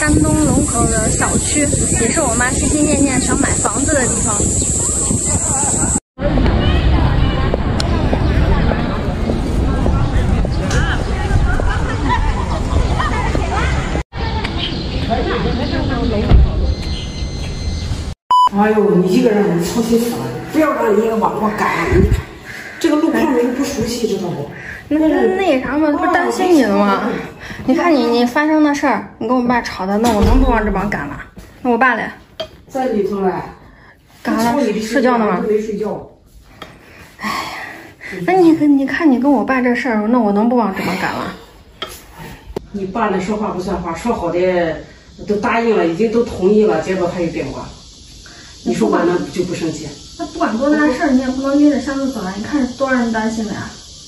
山东龙口的小区，也是我妈心心念念想买房子的地方。 哎呦，你一个人操心死了，不要让你往过赶。你看这个路况你又不熟悉，知道不？ 那啥嘛，不是担心你了吗？你看你发生的事儿，你跟我爸吵的，那我能不往这帮赶了？那我爸嘞？ 在里头嘞。 干啥了？睡觉呢吗？ 没睡觉。 哎呀，那你看你跟我爸这事儿，那我能不往这帮赶了？ 你爸那说话不算话，说好的都答应了，已经都同意了，结果他又变卦。你说我能就不生气？ 那不管多大事儿，你也不能拎着箱子走啊！你看多让人担心了呀。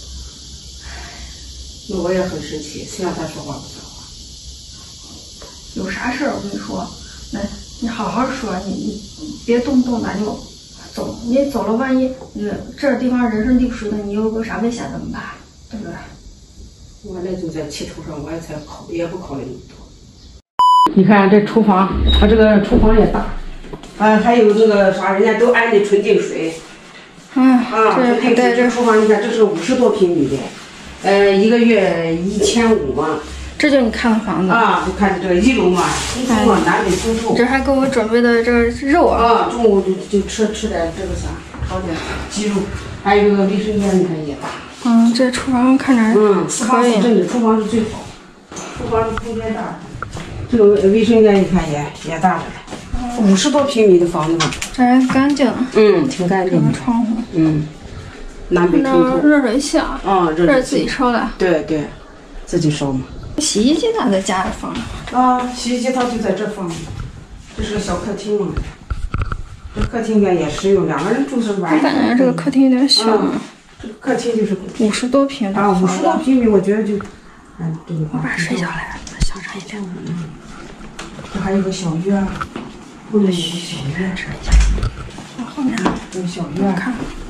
那我也很生气，谁让他说话不算话？ 有啥事儿我跟你说，那你好好说，你别动不动咱就走，你走了万一这地方人生地不熟的，你有个啥危险怎么办？对不对？ 我那就在气头上，我也不考虑那么多。你看这厨房，它这个厨房也大。还有那个啥，人家都安的纯净水。纯净水。这厨房你看，这是50多平米的，一个月1500嘛。 这就你看的房子啊？就看这个1楼嘛，通风啊，南北通透。 这还给我准备的这肉啊。 中午就吃点这个啥，炒点鸡肉，还有这个卫生间，你看也大。 这厨房看着 4房4正的，厨房是最好，厨房是空间大，这个卫生间你看也大着了。50多平米的房子嘛， 这还干净。 挺干净的。 窗户。 南北通透。 热水器啊。这是自己烧的。对， 自己烧嘛。 洗衣机咋在家里放着？洗衣机它就在这放着。这是个小客厅嘛。这客厅边也实用，2个人住是完。 我感觉这个客厅有点小。 这个客厅就是 50多平。 50多平米，我觉得就，这个。 我爸睡觉来了，小声一点。 这还有个小院。后面有个小院， 吃一下。后面有小院， 看。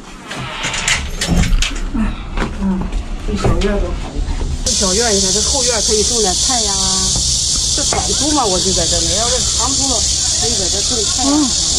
这小院多好！这小院你看，这后院可以种点菜呀。这短租嘛，我就在这里；要是长租了，可以在这种菜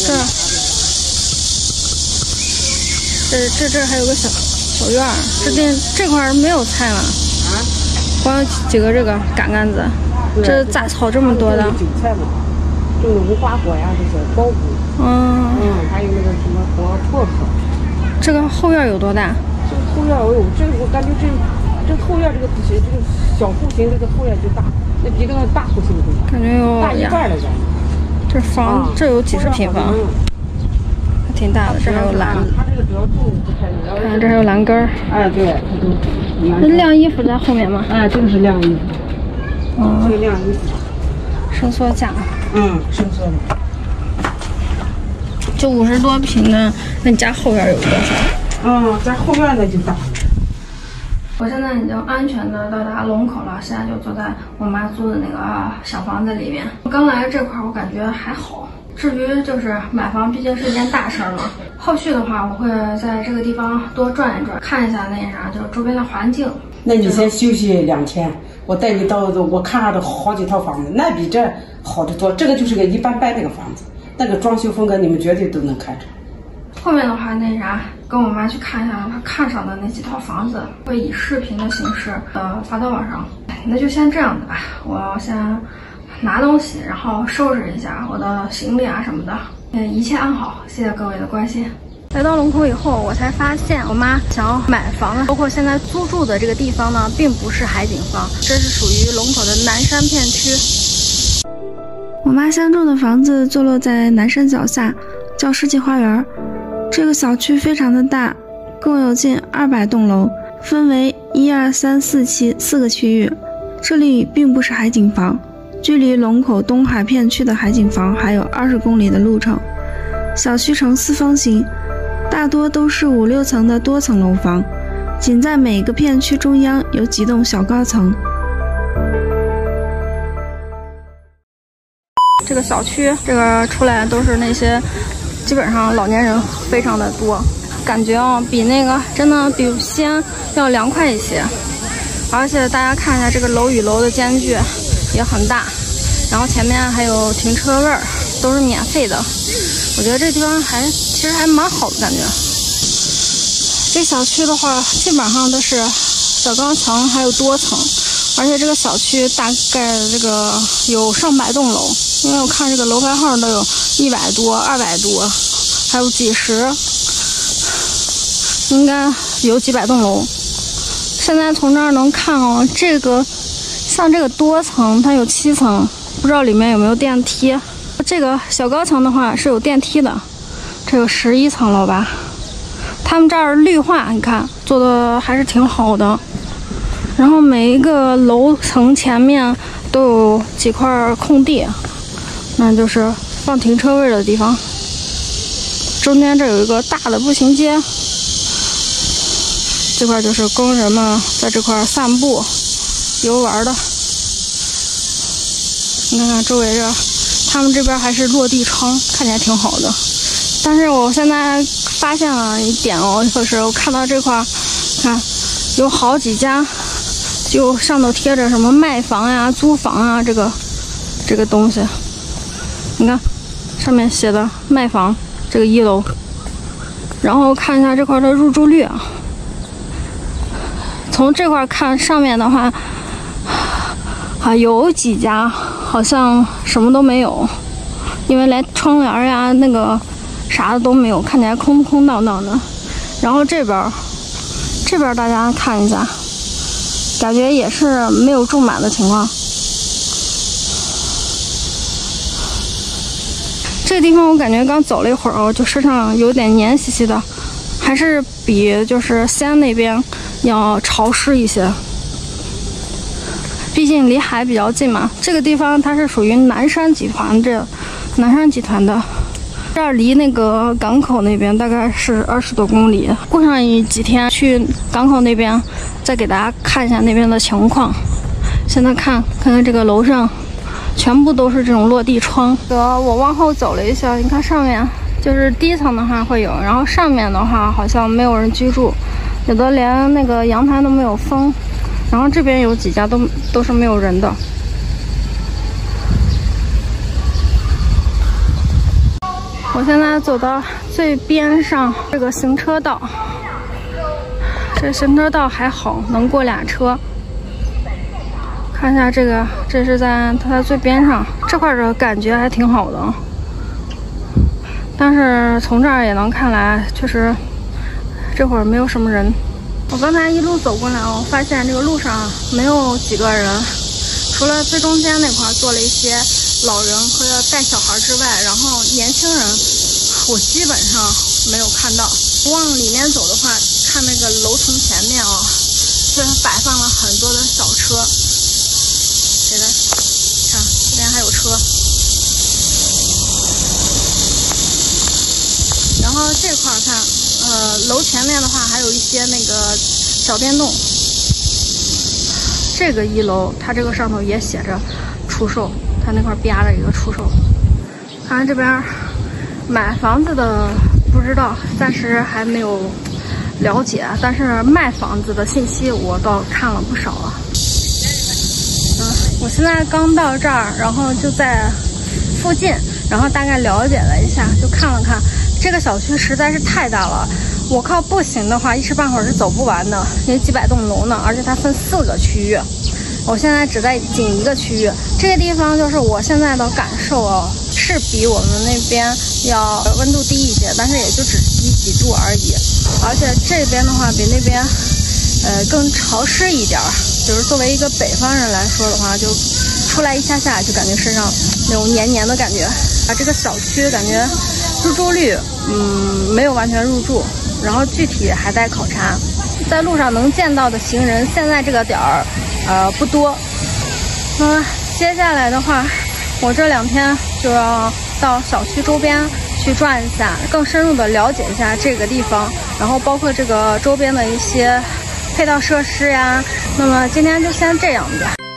呀。 这还有个小院，这块没有菜了。光有几个这个杆子，这杂草这么多的。 韭菜嘛。种的无花果呀，这些苞谷，还有那个什么薄荷。 这个后院有多大？ 这个后院，我感觉这后院这个小户型，这个后院就大，那比这个大户型大， 感觉有大1半了咱。 这房这有几十平方，还挺大的。这还有栏子， 它这个主要种不太多。 看这还有栏杆儿。 对， 这晾衣服在后面吗？ 这个是晾衣服。这个晾衣服。 伸缩架。 伸缩的。 就50多平的，那你家后院有多少？ 咱后院那就大。 我现在已经安全的到达龙口了，现在就坐在我妈租的那个小房子里面。我刚来这块，我感觉还好。至于就是买房，毕竟是一件大事儿嘛。后续的话，我会在这个地方多转一转，看一下那啥，就是周边的环境。 那你先休息2天，我带你到我看了好几套房子，那比这好得多。这个就是个一般般那个房子，那个装修风格你们绝对都能看着。 后面的话，那啥，跟我妈去看一下她看上的那几套房子，会以视频的形式发到网上。那就先这样子吧，我先拿东西，然后收拾一下我的行李啊什么的。一切安好，谢谢各位的关心。来到龙口以后，我才发现我妈想要买房呢，包括现在租住的这个地方呢，并不是海景房，这是属于龙口的南山片区。我妈相中的房子坐落在南山脚下，叫世纪花园。这个小区非常的大，共有近200栋楼，分为1、2、3、4期4个区域。这里并不是海景房，距离龙口东海片区的海景房还有20公里的路程。小区呈4方形，大多都是5、6层的多层楼房，仅在每个片区中央有几栋小高层。这个小区这个出来都是那些基本上老年人非常的多，感觉比那个真的比西安要凉快一些。而且大家看一下这个楼与楼的间距也很大， 然后前面还有停车位，都是免费的。我觉得这地方其实还蛮好的感觉。这小区的话，基本上都是小高层，还有多层，而且这个小区大概这个有上百栋楼，因为我看这个楼牌号都有100多、200多，还有几十，应该有几百栋楼。现在从这儿能看哦，这个像这个多层，它有7层，不知道里面有没有电梯。这个小高层的话是有电梯的，这有11层楼吧。他们这儿绿化，你看做的还是挺好的。然后每一个楼层前面都有几块空地，那就是放停车位的地方。中间这有一个大的步行街，这块就是工人们在这块散步、游玩的。你看看周围这，他们这边还是落地窗，看起来挺好的。但是我现在发现了一点哦，就是我看到这块，看有好几家，就上头贴着什么卖房呀、租房啊这个东西。你看上面写的卖房，这个1楼。然后看一下这块的入住率啊，从这块看上面的话，有几家好像什么都没有，因为连窗帘呀那个啥的都没有，看起来空空荡荡的。然后这边大家看一下，感觉也是没有住满的情况。这个地方我感觉刚走了一会儿，就身上有点黏兮兮的，还是比就是西安那边要潮湿一些。毕竟离海比较近嘛。这个地方它是属于南山集团的，这儿离那个港口那边大概是20多公里。过上几天去港口那边，再给大家看一下那边的情况。现在看看这个楼上，全部都是这种落地窗。我往后走了一下，你看上面就是低层的话会有，然后上面的话好像没有人居住，有的连那个阳台都没有封。然后这边有几家都是没有人的。我现在走到最边上这个行车道，这行车道还好，能过俩车。看一下这个，这是它在最边上这块的感觉还挺好的，但是从这儿也能看来，确实这会儿没有什么人。我刚才一路走过来，我发现这个路上没有几个人，除了最中间那块坐了一些老人和带小孩之外，然后年轻人我基本上没有看到。往里面走的话，看那个楼层前面啊，这摆放了很多的小车。这个看这边还有车，然后这块看，楼前面的话还有一些那个小电动。这个1楼，它这个上头也写着出售，它那块标着一个出售。看来这边买房子的不知道，暂时还没有了解，但是卖房子的信息我倒看了不少了。我现在刚到这儿，然后就在附近，然后大概了解了一下，就看了看。这个小区实在是太大了，我靠步行的话一时半会儿是走不完的，因为几百栋楼呢，而且它分4个区域。我现在只在仅一个区域，这个地方就是我现在的感受哦，是比我们那边要温度低一些，但是也就只低几度而已。而且这边的话比那边更潮湿一点，就是作为一个北方人来说的话，就出来一下就感觉身上那种黏黏的感觉。这个小区感觉入住率没有完全入住，然后具体还待考察。在路上能见到的行人现在这个点儿不多。那么接下来的话，我这2天就要到小区周边去转一下，更深入的了解一下这个地方，然后包括这个周边的一些配套设施呀。那么今天就先这样吧。